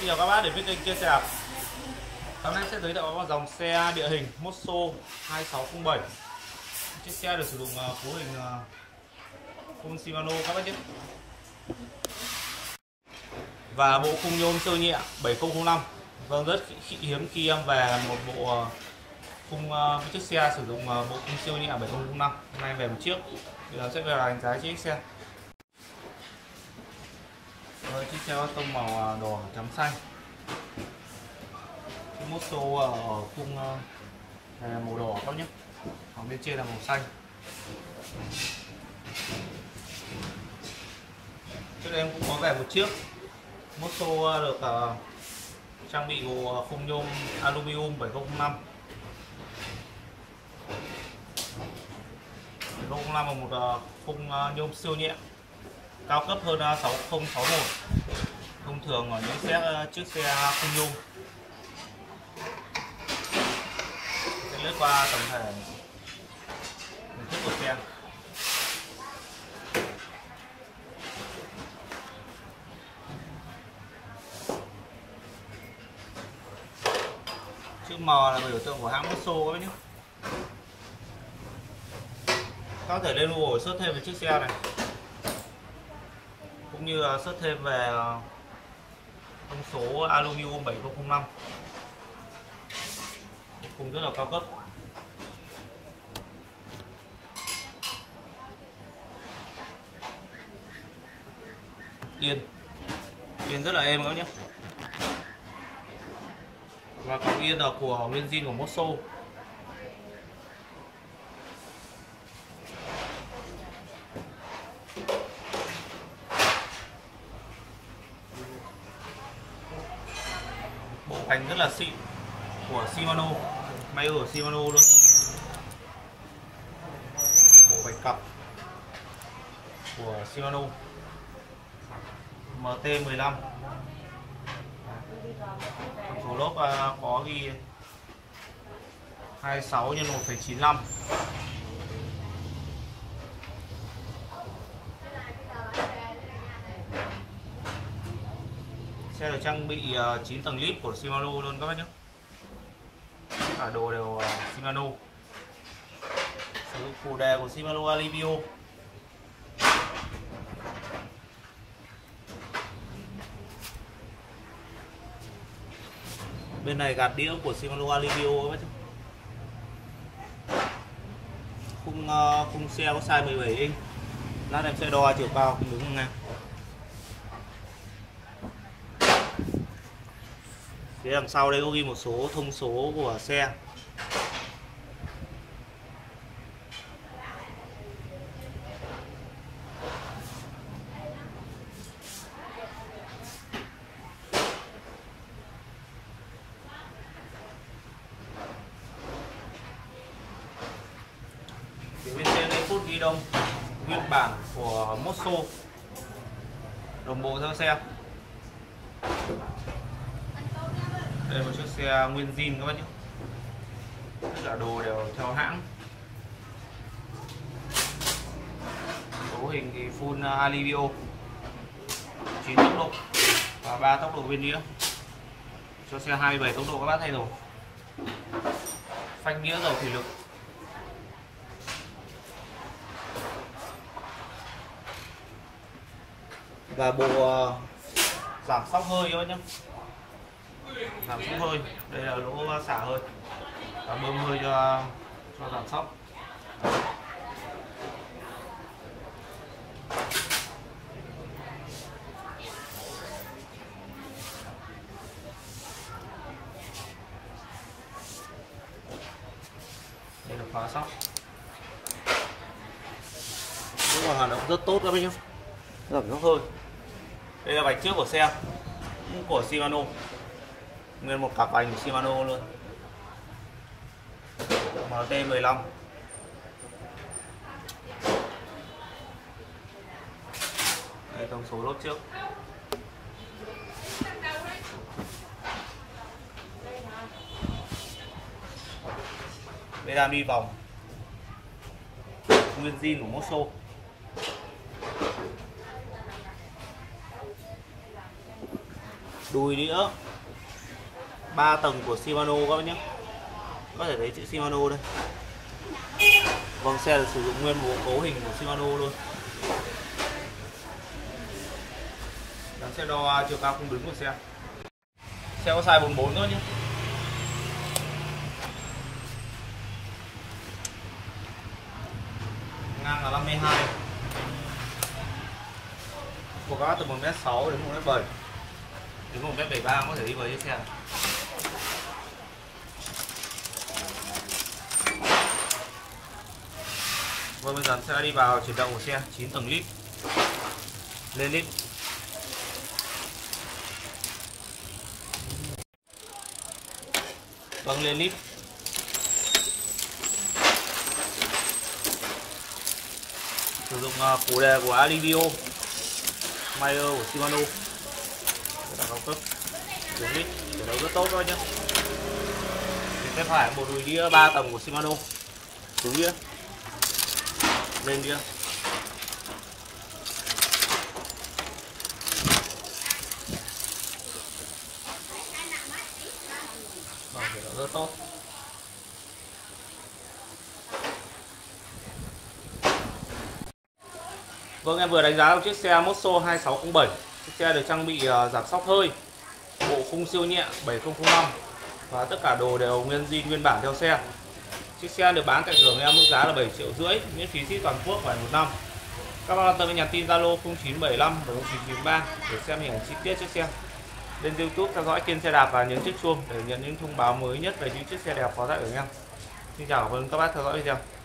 chào các bác đến với kênh chia sẻ. Hôm nay sẽ giới thiệu một dòng xe địa hình Mosso 2607. Chiếc xe được sử dụng cấu hình khung Shimano các bác nhé. Và bộ khung nhôm siêu nhẹ 7005. Vâng, rất hiếm khi em về một bộ khung chiếc xe sử dụng bộ khung siêu nhẹ 7005. Hôm nay về một chiếc. Bây giờ sẽ về đánh giá chiếc xe. Chiếc xe có tông màu đỏ chấm xanh. Cái Mosso ở khung này là màu đỏ các nhé, ở bên trên là màu xanh. Trước đây em cũng có về một chiếc Mosso được trang bị bộ khung nhôm aluminum 7005. 7005 là một khung nhôm siêu nhẹ, cao cấp hơn 6061 thông thường ở những chiếc xe khung nhôm. Sẽ lướt qua tổng thể hình thức của xe. Chữ M là biểu tượng của hãng Mosso các bác nhé. Các có thể lên Google search thêm về chiếc xe này, cũng như search thêm về thông số aluminum 7005, cũng rất là cao cấp. Yên rất là êm các nhé. Và cọc yên là của nguyên zin của Mosso. Bộ phanh rất là xịn của Shimano, may ở Shimano luôn. Bộ phanh cặp của Shimano MT15. Số lốp có ghi 26 x 1,95. Xe được trang bị 9 tầng lip của Shimano luôn các bác nhé. Cả đồ đều Shimano. Sử dụng phụ đề của Shimano Alivio. Bên này gạt đĩa của Shimano Alivio các bác nhé. Khung xe có size 17 inch. Lát em sẽ đo chiều cao khung đứng ngang. Phía đằng sau đây có ghi một số thông số của xe. Phía bên trên đây phút ghi đông nguyên bản của Mosso, đồng bộ theo xe. Đây là một chiếc xe nguyên zin các bác nhé, tất cả đồ đều theo hãng. Cấu hình thì full Alivio, 9 tốc độ và 3 tốc độ bên đĩa, cho xe 27 tốc độ các bác thay rồi. Phanh đĩa dầu thủy lực. Và bộ giảm sóc hơi các bác nhé, giảm sóc hơi. Đây là lỗ xả hơi và bơm hơi cho giảm sóc. Đây là khóa sóc, cũng còn hoạt động rất tốt các bác nhé. Giảm sóc hơi. Đây là vành trước của xe, cũng của Shimano, nguyên một cặp vành Shimano luôn, MT15. Đây thông số lốp trước. Đây là đi vòng nguyên zin của Mosso. Đùi đĩa 3 tầng của Shimano các bác nhé. Có thể thấy chữ Shimano đây. Vâng, xe được sử dụng nguyên bộ cấu hình của Shimano luôn. Đang sẽ đo chiều cao khung đứng của xe. Xe có size 44 thôi nhé. Ngang là 52. Của các bác từ 1m6 đến 1m7 đến 1m73 có thể đi với chiếc xe. Vâng, bây giờ sẽ đi vào chuyển động của xe 9 tầng lít. Lên lít. Vâng, lên lít. Sử dụng phụ đề của Alivio, Mayer của Shimano. Rất là cao cấp. Đứng lít, để đấu rất tốt thôi nhé. Tay phải một đùi đĩa 3 tầng của Shimano. Xuống đĩa. Lên đĩa. Vâng, để đấu rất tốt. Vâng, em vừa đánh giá một chiếc xe Mosso 2607. Chiếc xe được trang bị giảm xóc hơi, bộ khung siêu nhẹ 7005 và tất cả đồ đều nguyên zin nguyên bản theo xe. Chiếc xe được bán tại cửa em mức giá là 7,5 triệu, miễn phí ship toàn quốc và 1 năm. Các bạn quan tâm nhắn tin Zalo 0975 7993 để xem hình ảnh chi tiết chiếc xe. Lên YouTube theo dõi kênh xe đạp và nhấn chiếc chuông để nhận những thông báo mới nhất về những chiếc xe đẹp có tại ở em. Xin chào và cảm ơn các bác theo dõi video.